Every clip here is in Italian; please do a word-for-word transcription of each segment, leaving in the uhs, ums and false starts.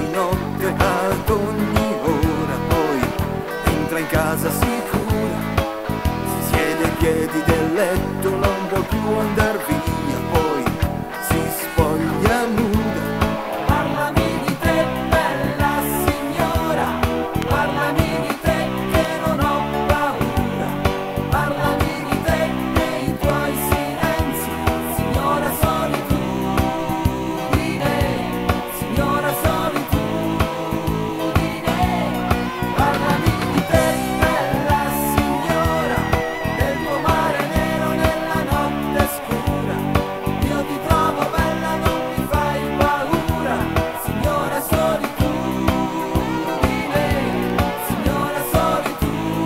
notte ad ogni ora, poi entra in casa sicura, si siede ai piedi del letto, non vuol più andar via, poi si spoglia nuda. Parlami di te, bella signora, parlami di te che non ho paura, parlami di te nei tuoi silenzi, signora solitudine, signora solitudine. Parlami di te, bella signora, del tuo mare nero nella notte scura, io ti trovo bella, non mi fai paura, signora solitudine, signora solitudine.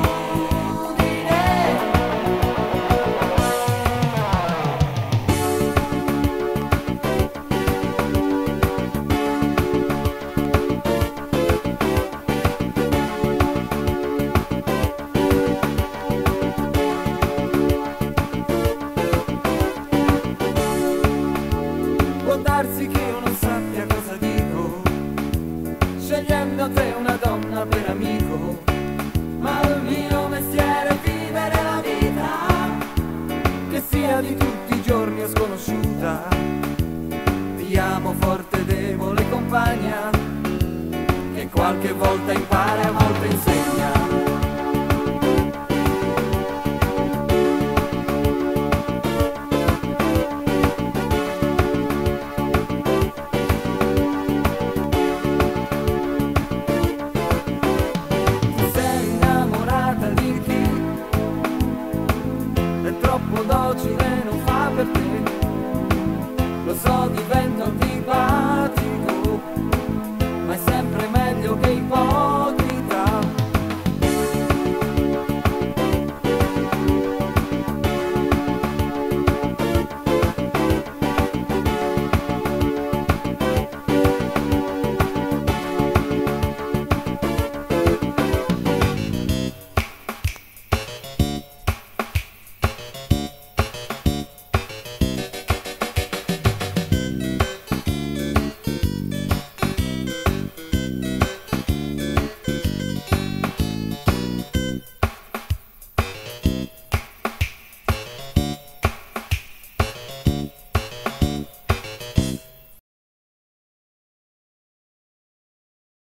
Può darsi che io non sappia cosa dico, scegliendo te una donna per amico, ma il mio mestiere è vivere la vita, che sia di tutti i giorni o sconosciuta. Ti amo forte, debole compagna, che qualche volta impara e a volte insegna.